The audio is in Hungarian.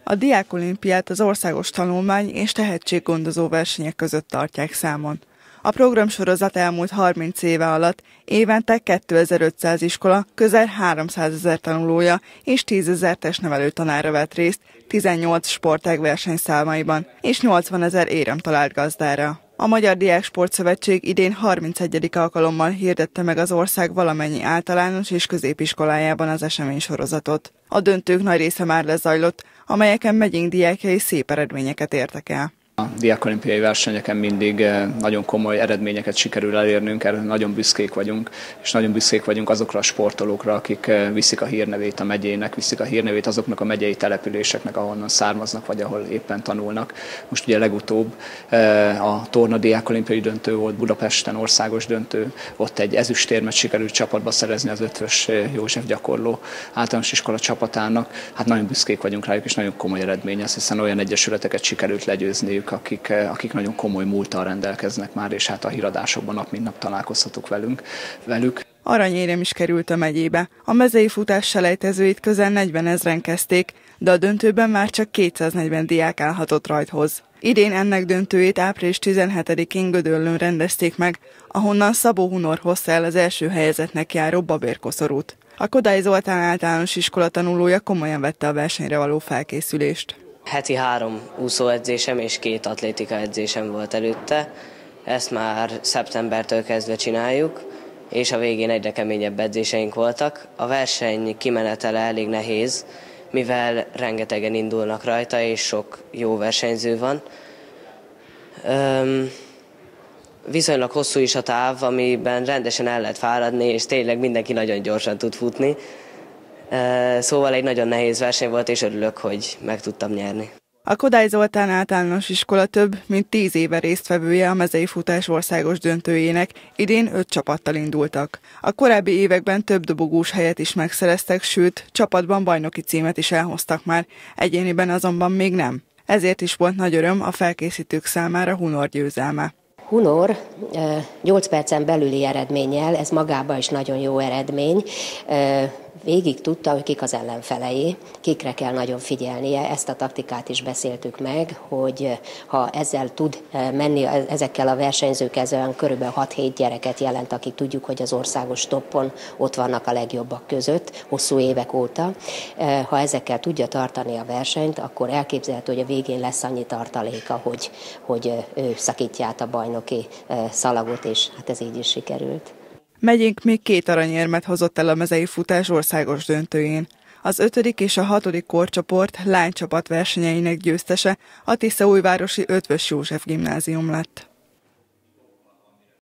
A diákolimpiát az országos tanulmány és tehetséggondozó versenyek között tartják számon. A programsorozat elmúlt 30 éve alatt évente 2500 iskola, közel 300 000 tanulója és 10 000 testnevelő tanára vett részt 18 sportág versenyszámaiban, és 80 000 érem talált gazdára. A Magyar Diáksportszövetség idén 31. alkalommal hirdette meg az ország valamennyi általános és középiskolájában az eseménysorozatot. A döntők nagy része már lezajlott, amelyeken megyénk diákjai szép eredményeket értek el. A diákolimpiai versenyeken mindig nagyon komoly eredményeket sikerül elérnünk, erre nagyon büszkék vagyunk, és nagyon büszkék vagyunk azokra a sportolókra, akik viszik a hírnevét a megyének, viszik a hírnevét azoknak a megyei településeknek, ahonnan származnak, vagy ahol éppen tanulnak. Most ugye legutóbb a torna diákolimpiai döntő volt Budapesten, országos döntő, ott egy ezüstérmet sikerült csapatba szerezni az Eötvös József gyakorló általános iskola csapatának. Hát nagyon büszkék vagyunk rájuk, és nagyon komoly eredmény ez, hiszen olyan egyesületeket sikerült legyőzniük, akik nagyon komoly múlttal rendelkeznek már, és hát a híradásokban nap mint nap találkozhatunk velük. Aranyérem is került a megyébe. A mezei futás selejtezőit közel 40 000-en kezdték, de a döntőben már csak 240 diák állhatott rajthoz. Idén ennek döntőjét április 17-én Gödöllőn rendezték meg, ahonnan Szabó Hunor hozta el az első helyezettnek járó babérkoszorút. A Kodály Zoltán általános iskola tanulója komolyan vette a versenyre való felkészülést. Heti 3 úszóedzésem és 2 atlétika edzésem volt előtte. Ezt már szeptembertől kezdve csináljuk, és a végén egyre keményebb edzéseink voltak. A verseny kimenetele elég nehéz, mivel rengetegen indulnak rajta, és sok jó versenyző van. Viszonylag hosszú is a táv, amiben rendesen el lehet fáradni, és tényleg mindenki nagyon gyorsan tud futni. Szóval egy nagyon nehéz verseny volt, és örülök, hogy meg tudtam nyerni. A Kodály Zoltán általános iskola több mint 10 éve résztvevője a mezei futás országos döntőjének, idén 5 csapattal indultak. A korábbi években több dobogós helyet is megszereztek, sőt, csapatban bajnoki címet is elhoztak már, egyéniben azonban még nem. Ezért is volt nagy öröm a felkészítők számára Hunor győzelme. Hunor 8 percen belüli eredménnyel, ez magában is nagyon jó eredmény, végig tudta, hogy kik az ellenfelei, kikre kell nagyon figyelnie. Ezt a taktikát is beszéltük meg, hogy ha ezzel tud menni, ezekkel a versenyzőkkel, ez olyan körülbelül 6-7 gyereket jelent, akik tudjuk, hogy az országos toppon ott vannak a legjobbak között, hosszú évek óta. Ha ezekkel tudja tartani a versenyt, akkor elképzelhető, hogy a végén lesz annyi tartaléka, hogy ő szakítja át a bajnoki szalagot, és hát ez így is sikerült. Megyénk még 2 aranyérmet hozott el a mezei futás országos döntőjén. Az 5. és a 6. korcsoport lánycsapat versenyeinek győztese a tiszaújvárosi Eötvös József gimnázium lett.